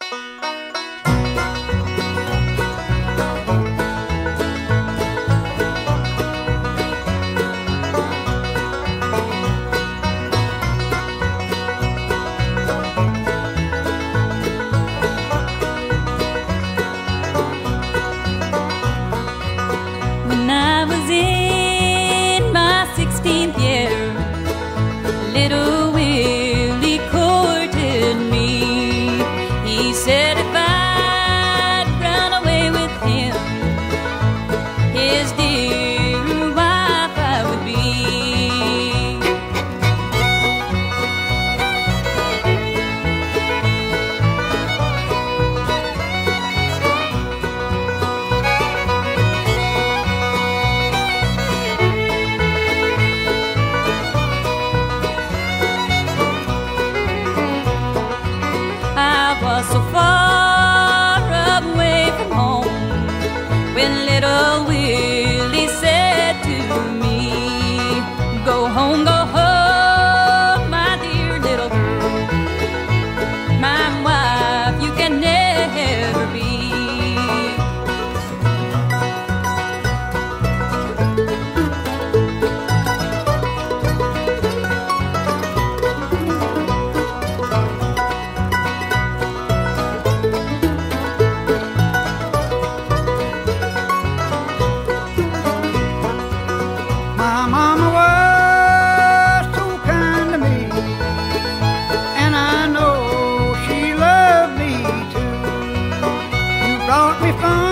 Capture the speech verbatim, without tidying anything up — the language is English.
When I was in my sixteenth year, little Willie courted me. He said if I'd run away with him, his dear wife I would be. I was so far away from home when little Willie said to me, go home, go home, my dear little girl, my wife you can never be. My mama was so kind to me, and I know she loved me too. You brought me fun